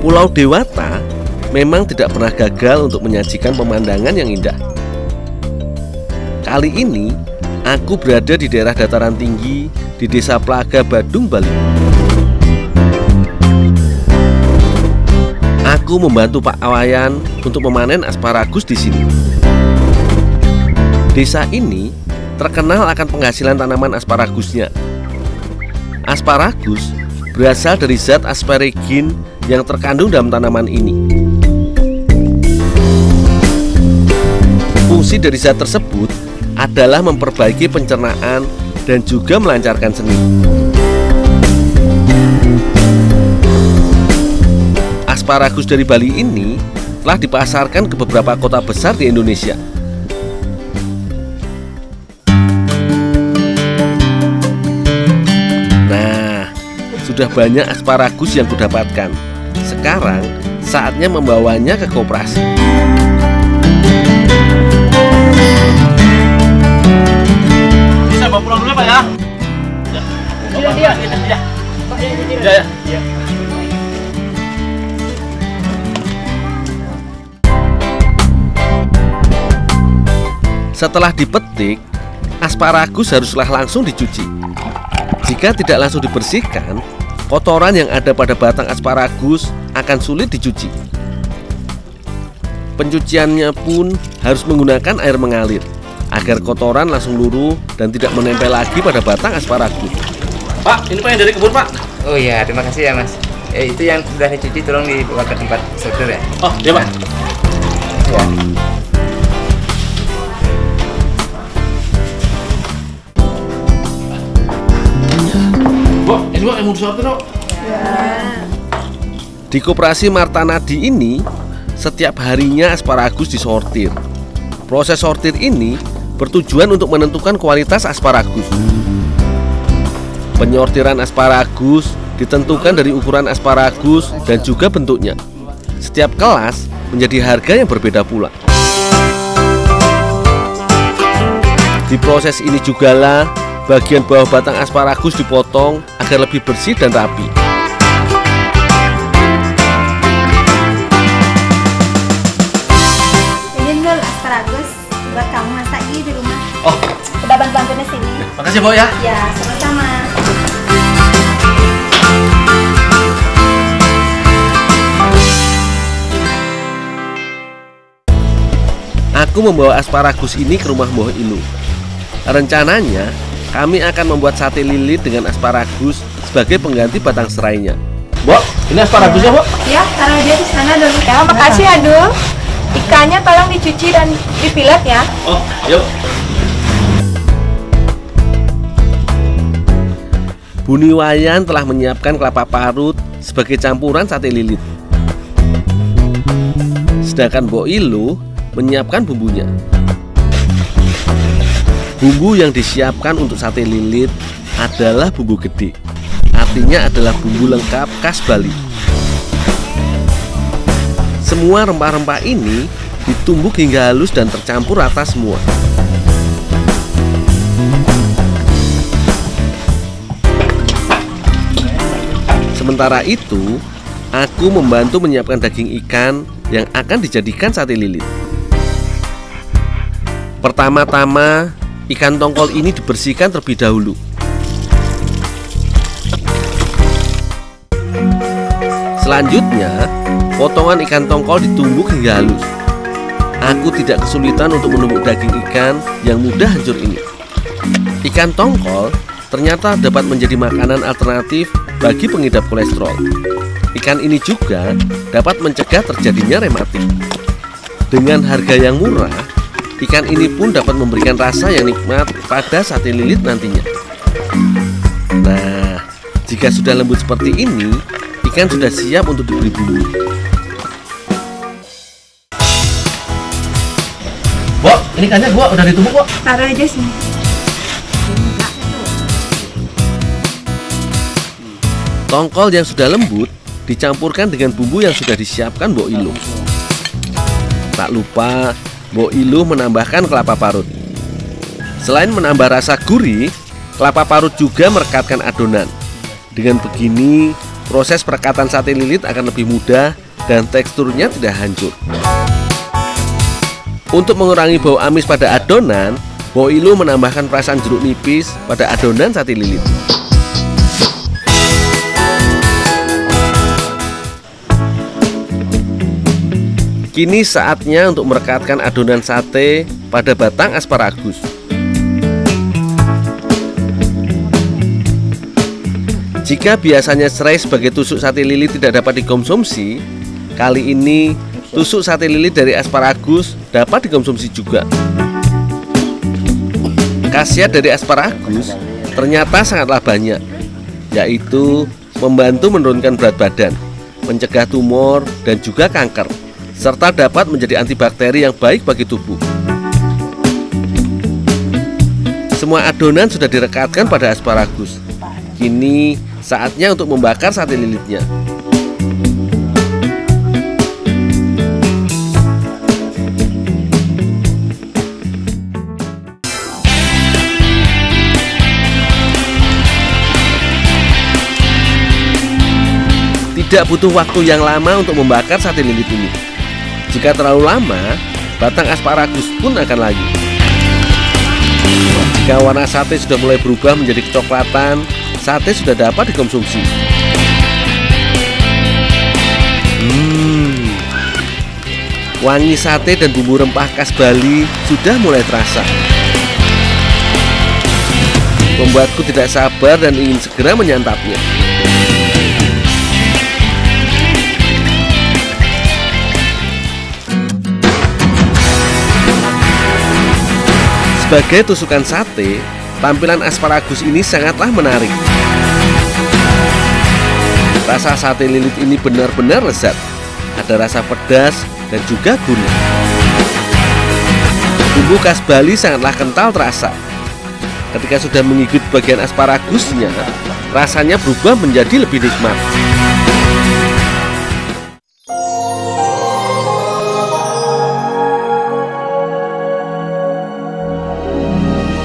Pulau Dewata memang tidak pernah gagal untuk menyajikan pemandangan yang indah. Kali ini aku berada di daerah dataran tinggi di Desa Plaga, Badung, Bali. Aku membantu Pak Awayan untuk memanen asparagus di sini. Desa ini terkenal akan penghasilan tanaman asparagusnya. Asparagus berasal dari zat asparagin yang terkandung dalam tanaman ini. Fungsi dari zat tersebut adalah memperbaiki pencernaan dan juga melancarkan sendi. Asparagus dari Bali ini telah dipasarkan ke beberapa kota besar di Indonesia. Nah, sudah banyak asparagus yang kudapatkan. Sekarang saatnya membawanya ke koperasi. Bisa bawa pulang dulu Pak ya? Iya. Ya. Setelah dipetik, asparagus haruslah langsung dicuci. Jika tidak langsung dibersihkan, kotoran yang ada pada batang asparagus akan sulit dicuci. Pencuciannya pun harus menggunakan air mengalir agar kotoran langsung luruh dan tidak menempel lagi pada batang asparagus. Pak, ini Pak yang dari kebun Pak. Oh iya, terima kasih ya Mas. Itu yang sudah dicuci tolong dibawa ke tempat sortir ya. Oh iya Pak. Ya. Ini Pak yang mau disortir dong. Di koperasi Martanadi ini, setiap harinya asparagus disortir. Proses sortir ini bertujuan untuk menentukan kualitas asparagus. Penyortiran asparagus ditentukan dari ukuran asparagus dan juga bentuknya. Setiap kelas menjadi harga yang berbeda pula. Di proses ini jugalah bagian bawah batang asparagus dipotong agar lebih bersih dan rapi. Ini Nul asparagus buat kamu masak di rumah. Oh, Udah bantu-bantunya sini. makasih Bu ya. Ya, sama-sama. Aku membawa asparagus ini ke rumah Mbah Ilu. Rencananya, kami akan membuat sate lilit dengan asparagus sebagai pengganti batang serainya. Bu, ini asparagusnya Bu. Ya, taruh dia di sana dulu. Ya, makasih ya, Dul. Ikannya tolong dicuci dan dipilet ya. Oh, yuk. Buni Wayan telah menyiapkan kelapa parut sebagai campuran sate lilit. Sedangkan Mbok Ilu menyiapkan bumbunya. Bumbu yang disiapkan untuk sate lilit adalah bumbu gede. Artinya adalah bumbu lengkap khas Bali. Semua rempah-rempah ini ditumbuk hingga halus dan tercampur rata semua. Sementara itu, aku membantu menyiapkan daging ikan yang akan dijadikan sate lilit. Pertama-tama, ikan tongkol ini dibersihkan terlebih dahulu. Selanjutnya, potongan ikan tongkol ditumbuk hingga halus. Aku tidak kesulitan untuk menumbuk daging ikan yang mudah hancur ini. Ikan tongkol ternyata dapat menjadi makanan alternatif bagi pengidap kolesterol. Ikan ini juga dapat mencegah terjadinya rematik. Dengan harga yang murah, ikan ini pun dapat memberikan rasa yang nikmat pada sate lilit nantinya. Nah, jika sudah lembut seperti ini, ikan sudah siap untuk diberi bumbu. Bu, ini ikannya Bu udah ditumbuk Bu. Taruh aja sini. Tongkol yang sudah lembut dicampurkan dengan bumbu yang sudah disiapkan Mbok Ilu. Tak lupa, Mbok Ilu menambahkan kelapa parut. Selain menambah rasa gurih, kelapa parut juga merekatkan adonan. Dengan begini, proses perekatan sate lilit akan lebih mudah dan teksturnya tidak hancur. Untuk mengurangi bau amis pada adonan, Bo Ilu menambahkan perasan jeruk nipis pada adonan sate lilit. Kini saatnya untuk merekatkan adonan sate pada batang asparagus. Jika biasanya serai sebagai tusuk sate lilit tidak dapat dikonsumsi, kali ini tusuk sate lilit dari asparagus dapat dikonsumsi juga. Khasiat dari asparagus ternyata sangatlah banyak, yaitu membantu menurunkan berat badan, mencegah tumor dan juga kanker, serta dapat menjadi antibakteri yang baik bagi tubuh. Semua adonan sudah direkatkan pada asparagus. Kini saatnya untuk membakar sate lilitnya. Tidak butuh waktu yang lama untuk membakar sate lilit ini. Jika terlalu lama, batang asparagus pun akan layu. Jika warna sate sudah mulai berubah menjadi kecoklatan, sate sudah dapat dikonsumsi. Wangi sate dan bumbu rempah khas Bali sudah mulai terasa. Membuatku tidak sabar dan ingin segera menyantapnya. Sebagai tusukan sate, tampilan asparagus ini sangatlah menarik. Rasa sate lilit ini benar-benar lezat. Ada rasa pedas dan juga gurih. Bumbu khas Bali sangatlah kental terasa. Ketika sudah menggigit bagian asparagusnya, rasanya berubah menjadi lebih nikmat.